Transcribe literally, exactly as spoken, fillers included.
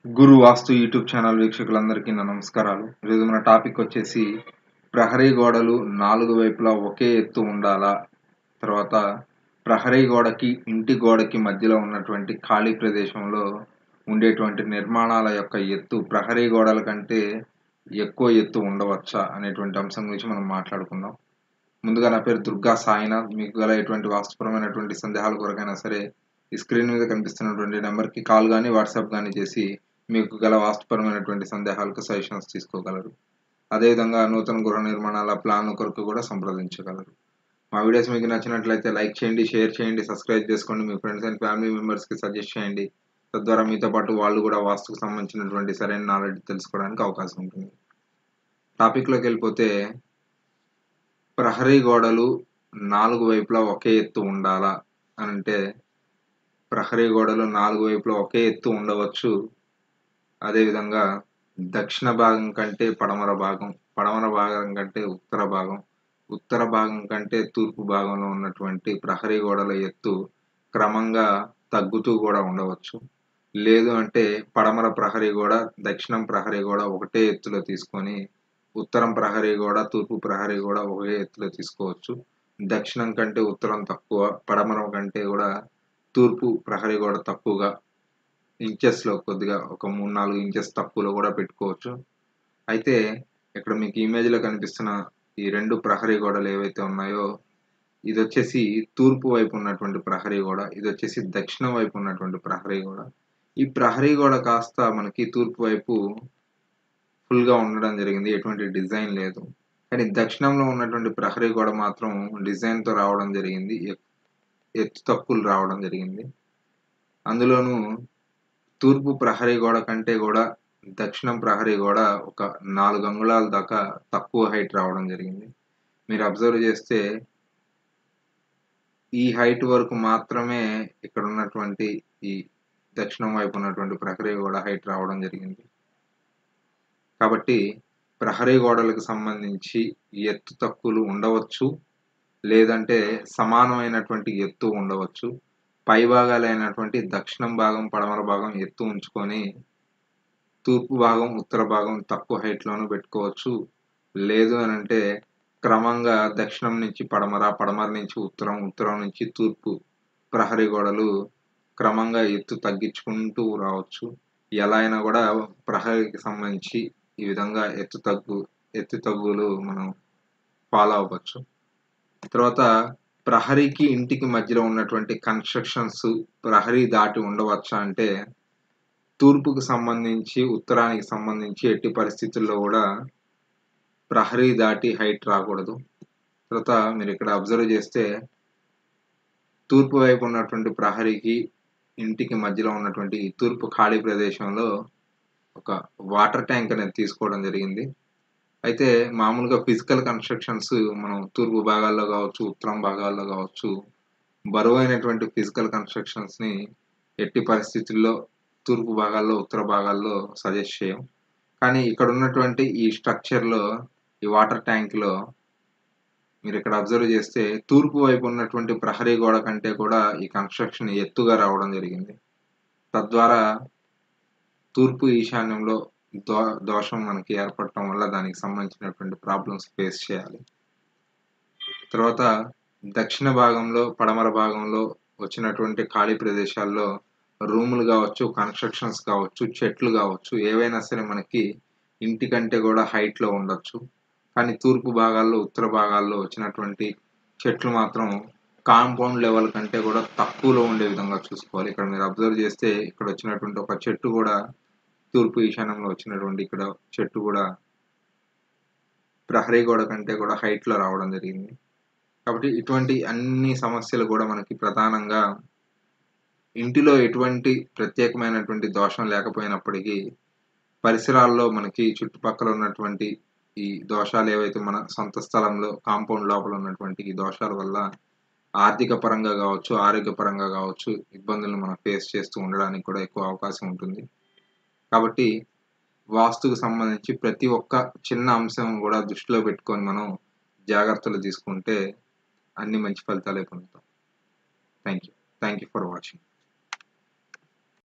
గురు వాస్తు YouTube channel వీక్షకులందరికీ నా నమస్కారాలు. ఈరోజు మన టాపిక్ వచ్చేసి ప్రహరీ గోడలు నాలుగు వైపులా ఒకే ఎత్తు ఉండాలా? తర్వాత ప్రహరీ గోడకి, ఇంటి గోడకి మధ్యలో ఉన్నటువంటి ఖాళీ ప్రదేశంలో ఉండేటువంటి నిర్మాణాల యొక్క ఎత్తు ప్రహరీ గోడల కంటే ఎక్కువ ఎత్తు ఉండవచ్చా? అనేటువంటి అంశం గురించి మనం మాట్లాడుకుందాం. ముందుగా నా పేరు దుర్గా సాయినాథ్. మీకు గల ఎటువంటి వాస్తుపరమైనటువంటి సందేహాల కొరకైనా సరే ఈ స్క్రీన్ మీద కనిపిస్తున్నటువంటి నెంబర్‌కి కాల్ గాని, వాట్సాప్ గాని చేసి మీకు గల వాస్తుపరమైనటువంటి సందేహాలకు సజెషన్స్ తీసుకోగలరు. అదేవిధంగా నూతన గృహ నిర్మాణాల ప్లాన్ల కొరకు కూడా సంప్రదించగలరు. మా వీడియోస్ మీకు నచ్చినట్లయితే లైక్ చేయండి, షేర్ చేయండి, సబ్స్క్రైబ్ చేసుకోండి. మీ ఫ్రెండ్స్ అండ్ ఫ్యామిలీ మెంబర్స్‌కి సజెస్ట్ చేయండి. తద్వారా మీతో పాటు వాళ్ళు కూడా వాస్తుకు సంబంధించినటువంటి సరైన నాలెడ్జ్ తెలుసుకోవడానికి అవకాశం ఉంటుంది. టాపిక్‌లోకి వెళ్ళిపోతే ప్రహరీ గోడలు నాలుగు వైపులా ఒకే ఎత్తు ఉండాలా? అనంటే ప్రహరీ గోడలు నాలుగు వైపులా ఒకే ఎత్తు ఉండవచ్చు. అదేవిధంగా దక్షిణ భాగం కంటే పడమర భాగం, పడమర భాగం కంటే ఉత్తర భాగం, ఉత్తర భాగం కంటే తూర్పు భాగంలో ఉన్నటువంటి ప్రహరీ గోడల ఎత్తు క్రమంగా తగ్గుతూ కూడా ఉండవచ్చు. లేదు అంటే పడమర ప్రహరీ గోడ, దక్షిణం ప్రహరీ గోడ ఒకటే ఎత్తులో తీసుకొని ఉత్తరం ప్రహరీ గోడ, తూర్పు ప్రహరీ గోడ ఒకే ఎత్తులో తీసుకోవచ్చు. దక్షిణం కంటే ఉత్తరం తక్కువ, పడమర కంటే కూడా తూర్పు ప్రహరీ గోడ తక్కువగా ఇంచెస్‌లో కొద్దిగా ఒక మూడు, నాలుగు ఇంచెస్ తక్కువలో కూడా పెట్టుకోవచ్చు. అయితే ఇక్కడ మీకు ఇమేజ్‌లో కనిపిస్తున్న ఈ రెండు ప్రహరీ గోడలు ఏవైతే ఉన్నాయో, ఇదొచ్చేసి తూర్పు వైపు ఉన్నటువంటి ప్రహరీ గోడ. ఇదొచ్చేసి దక్షిణం వైపు ఉన్నటువంటి ప్రహరీ గోడ. ఈ ప్రహరీ గోడ కాస్త మనకి తూర్పు వైపు ఫుల్‌గా ఉండడం జరిగింది. ఎటువంటి డిజైన్ లేదు. కానీ దక్షిణంలో ఉన్నటువంటి ప్రహరీ గోడ మాత్రం డిజైన్‌తో రావడం జరిగింది. ఎత్ ఎత్తు తక్కువలు రావడం జరిగింది. అందులోనూ తూర్పు ప్రహరీ గోడ కంటే గూడా దక్షిణం ప్రహరీ గోడ ఒక నాలుగు అంగుళాల దాకా తక్కువ హైట్ రావడం జరిగింది. మీరు అబ్జర్వ్ చేస్తే ఈ హైట్ వరకు మాత్రమే ఇక్కడ ఉన్నటువంటి ఈ దక్షిణం వైపు ఉన్నటువంటి ప్రహరీ గోడ హైట్ రావడం జరిగింది. కాబట్టి ప్రహరీ గోడలకు సంబంధించి ఎత్తు తక్కువలు ఉండవచ్చు. లేదంటే సమానమైనటువంటి ఎత్తు ఉండవచ్చు. పై భాగాలైనటువంటి దక్షిణం భాగం, పడమర భాగం ఎత్తు ఉంచుకొని తూర్పు భాగం, ఉత్తర భాగం తక్కువ హైట్‌లోనూ పెట్టుకోవచ్చు. లేదు అనంటే క్రమంగా దక్షిణం నుంచి పడమర, పడమర నుంచి ఉత్తరం, ఉత్తరం నుంచి తూర్పు ప్రహరీ గోడలు క్రమంగా ఎత్తు తగ్గించుకుంటూ రావచ్చు. ఎలా అయినా కూడా ప్రహరీకి సంబంధించి ఈ విధంగా ఎత్తు తగ్గు ఎత్తు తగ్గులు మనం ఫాలో అవ్వచ్చు. తర్వాత ప్రహరీకి, ఇంటికి మధ్యలో ఉన్నటువంటి కన్‌స్ట్రక్షన్స్ ప్రహరీ దాటి ఉండవచ్చా అంటే, తూర్పుకు సంబంధించి, ఉత్తరానికి సంబంధించి ఎట్టి పరిస్థితుల్లో గూడా ప్రహరీ దాటి హైట్ రాకూడదు. తర్వాత మీరిక్కడ అబ్జర్వ్ చేస్తే, తూర్పు వైపు ఉన్నటువంటి ప్రహరీకి, ఇంటికి మధ్యలో ఉన్నటువంటి ఈ తూర్పు ఖాళీ ప్రదేశంలో ఒక వాటర్ ట్యాంక్ అనేది తీసుకోవడం జరిగింది. అయితే మామూలుగా ఫిజికల్ కన్‌స్ట్రక్షన్స్ మనం తూర్పు భాగాల్లో గావచ్చు, ఉత్తరం భాగాల్లో గావచ్చు, బరువైనటువంటి ఫిజికల్ కన్‌స్ట్రక్షన్స్‌ని ఎట్టి పరిస్థితుల్లో తూర్పు భాగాల్లో, ఉత్తర భాగాల్లో సజెస్ట్ చేయం. కానీ ఇక్కడ ఉన్నటువంటి ఈ స్ట్రక్చర్‌లో, ఈ వాటర్ ట్యాంక్‌లో మీరిక్కడ అబ్జర్వ్ చేస్తే తూర్పు వైపు ఉన్నటువంటి ప్రహరీ గోడ కంటే కూడా ఈ కన్‌స్ట్రక్షన్ ఎత్తుగా రావడం జరిగింది. తద్వారా తూర్పు ఈశాన్యంలో దో దోషం మనకి ఏర్పడటం వల్ల దానికి సంబంధించినటువంటి ప్రాబ్లమ్స్ ఫేస్ చేయాలి. తర్వాత దక్షిణ భాగంలో, పడమర భాగంలో వచ్చినటువంటి ఖాళీ ప్రదేశాల్లో రూములు గావచ్చు, కన్‌స్ట్రక్షన్స్ కావచ్చు, చెట్లు గావచ్చు, ఏవైనా సరే మనకి ఇంటి కంటే గూడా హైట్‌లో ఉండొచ్చు. కానీ తూర్పు భాగాల్లో, ఉత్తర భాగాల్లో వచ్చినటువంటి చెట్లు మాత్రం కాంపౌండ్ లెవెల్ కంటే గూడా తక్కువలో ఉండే విధంగా చూసుకోవాలి. ఇక్కడ మీరు అబ్జర్వ్ చేస్తే ఇక్కడ వచ్చినటువంటి ఒక చెట్టు గూడా తూర్పు ఈశాన్యంలో వచ్చినటువంటి ఇక్కడ చెట్టు గూడా ప్రహరీ గోడ కంటే కూడా హైట్‌లో రావడం జరిగింది. కాబట్టి ఇటువంటి అన్ని సమస్యలు గూడా మనకి ప్రధానంగా ఇంటిలో ఎటువంటి ప్రత్యేకమైనటువంటి దోషం లేకపోయినప్పటికీ, పరిసరాల్లో మనకి చుట్టుపక్కల ఉన్నటువంటి ఈ దోషాలు ఏవైతే మన సొంత స్థలంలో కాంపౌండ్ లోపల ఉన్నటువంటి ఈ దోషాల వల్ల ఆర్థిక పరంగా గావచ్చు, ఆరోగ్యపరంగా గావచ్చు ఇబ్బందులను మనం ఫేస్ చేస్తూ ఉండడానికి కూడా ఎక్కువ అవకాశం ఉంటుంది. కాబట్టి వాస్తుకు సంబంధించి ప్రతి ఒక్క చిన్న అంశం గూడా దృష్టిలో పెట్టుకొని మనం జాగ్రత్తలు తీసుకుంటే అన్ని మంచి ఫలితాలే పొందుతాం. Thank you. Thank you for watching.